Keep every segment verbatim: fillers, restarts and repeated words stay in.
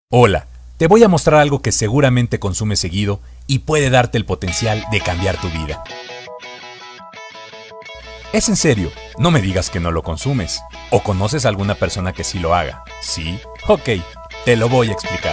Hola, te voy a mostrar algo que seguramente consumes seguido y puede darte el potencial de cambiar tu vida. Es en serio, no me digas que no lo consumes. ¿O conoces a alguna persona que sí lo haga? ¿Sí? Ok, te lo voy a explicar.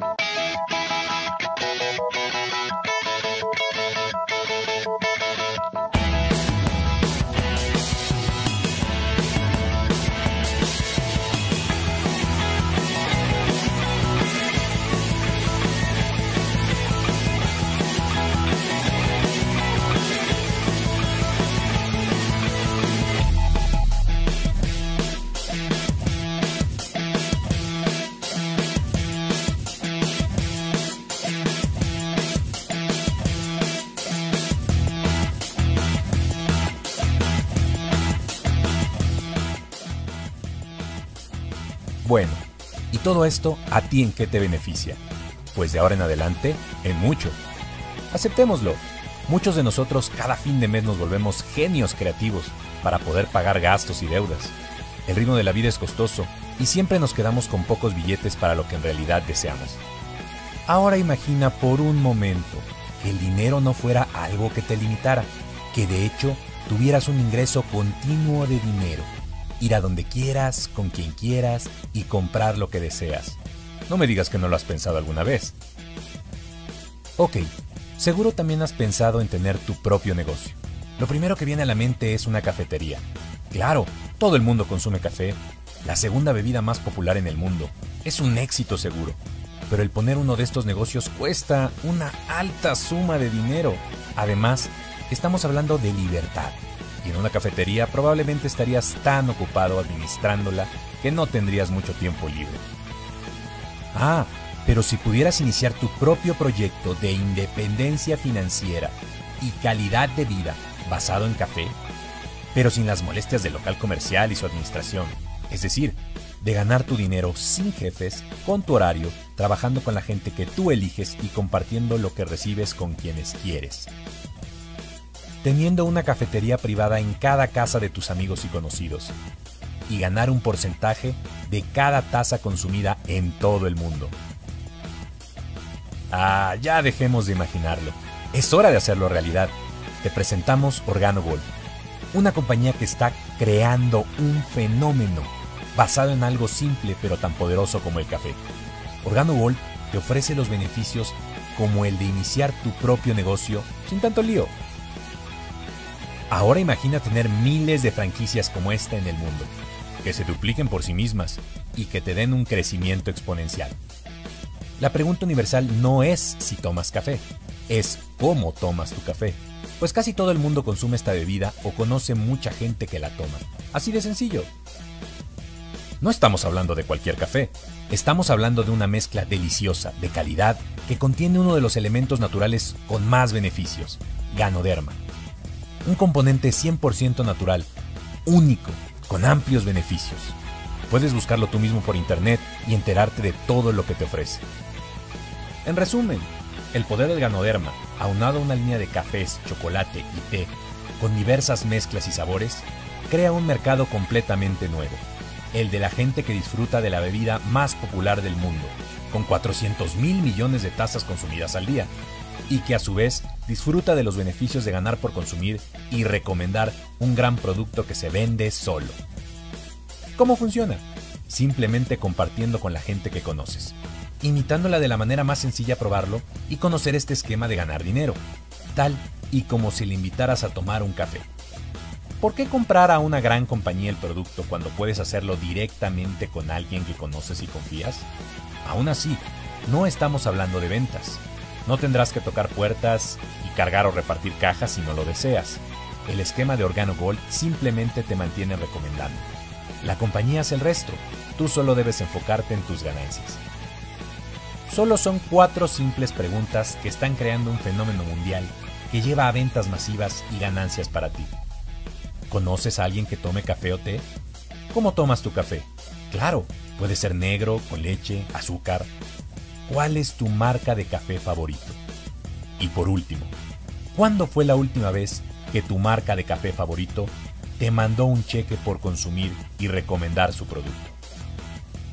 Bueno, ¿y todo esto a ti en qué te beneficia? Pues de ahora en adelante, en mucho. Aceptémoslo, muchos de nosotros cada fin de mes nos volvemos genios creativos para poder pagar gastos y deudas. El ritmo de la vida es costoso y siempre nos quedamos con pocos billetes para lo que en realidad deseamos. Ahora imagina por un momento que el dinero no fuera algo que te limitara, que de hecho tuvieras un ingreso continuo de dinero. Ir a donde quieras, con quien quieras y comprar lo que deseas. No me digas que no lo has pensado alguna vez. Ok, seguro también has pensado en tener tu propio negocio. Lo primero que viene a la mente es una cafetería. Claro, todo el mundo consume café. La segunda bebida más popular en el mundo. Es un éxito seguro. Pero el poner uno de estos negocios cuesta una alta suma de dinero. Además, estamos hablando de libertad. Y en una cafetería probablemente estarías tan ocupado administrándola que no tendrías mucho tiempo libre. Ah, pero si pudieras iniciar tu propio proyecto de independencia financiera y calidad de vida basado en café, pero sin las molestias del local comercial y su administración, es decir, de ganar tu dinero sin jefes, con tu horario, trabajando con la gente que tú eliges y compartiendo lo que recibes con quienes quieres. Teniendo una cafetería privada en cada casa de tus amigos y conocidos, y ganar un porcentaje de cada taza consumida en todo el mundo. Ah, ya dejemos de imaginarlo. Es hora de hacerlo realidad. Te presentamos OrganoGold, una compañía que está creando un fenómeno basado en algo simple pero tan poderoso como el café. OrganoGold te ofrece los beneficios como el de iniciar tu propio negocio sin tanto lío. Ahora imagina tener miles de franquicias como esta en el mundo, que se dupliquen por sí mismas y que te den un crecimiento exponencial. La pregunta universal no es si tomas café, es cómo tomas tu café, pues casi todo el mundo consume esta bebida o conoce mucha gente que la toma. Así de sencillo. No estamos hablando de cualquier café, estamos hablando de una mezcla deliciosa, de calidad, que contiene uno de los elementos naturales con más beneficios, Ganoderma. Un componente cien por ciento natural, único, con amplios beneficios. Puedes buscarlo tú mismo por internet y enterarte de todo lo que te ofrece. En resumen, el poder del Ganoderma, aunado a una línea de cafés, chocolate y té, con diversas mezclas y sabores, crea un mercado completamente nuevo, el de la gente que disfruta de la bebida más popular del mundo, con cuatrocientos mil millones de tazas consumidas al día, y que a su vez disfruta de los beneficios de ganar por consumir y recomendar un gran producto que se vende solo. ¿Cómo funciona? Simplemente compartiendo con la gente que conoces, imitándola de la manera más sencilla a probarlo y conocer este esquema de ganar dinero, tal y como si le invitaras a tomar un café. ¿Por qué comprar a una gran compañía el producto cuando puedes hacerlo directamente con alguien que conoces y confías? Aún así, no estamos hablando de ventas. No tendrás que tocar puertas y cargar o repartir cajas si no lo deseas. El esquema de OrganoGold simplemente te mantiene recomendando. La compañía hace el resto, tú solo debes enfocarte en tus ganancias. Solo son cuatro simples preguntas que están creando un fenómeno mundial que lleva a ventas masivas y ganancias para ti. ¿Conoces a alguien que tome café o té? ¿Cómo tomas tu café? Claro, puede ser negro, con leche, azúcar. ¿Cuál es tu marca de café favorito? Y por último, ¿cuándo fue la última vez que tu marca de café favorito te mandó un cheque por consumir y recomendar su producto?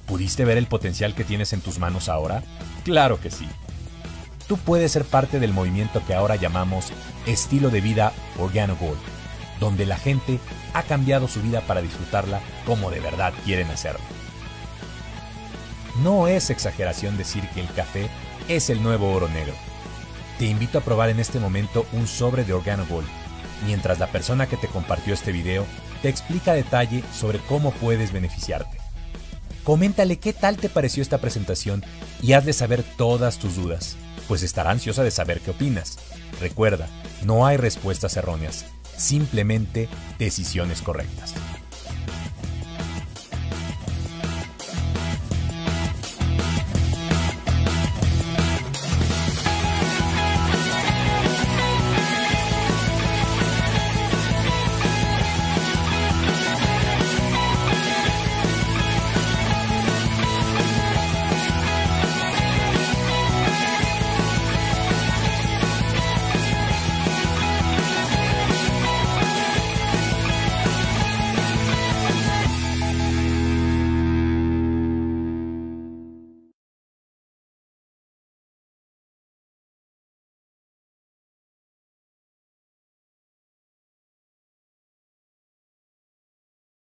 ¿Pudiste ver el potencial que tienes en tus manos ahora? ¡Claro que sí! Tú puedes ser parte del movimiento que ahora llamamos estilo de vida OrganoGold, donde la gente ha cambiado su vida para disfrutarla como de verdad quieren hacerlo. No es exageración decir que el café es el nuevo oro negro. Te invito a probar en este momento un sobre de OrganoGold, mientras la persona que te compartió este video te explica a detalle sobre cómo puedes beneficiarte. Coméntale qué tal te pareció esta presentación y hazle saber todas tus dudas, pues estará ansiosa de saber qué opinas. Recuerda, no hay respuestas erróneas, simplemente decisiones correctas.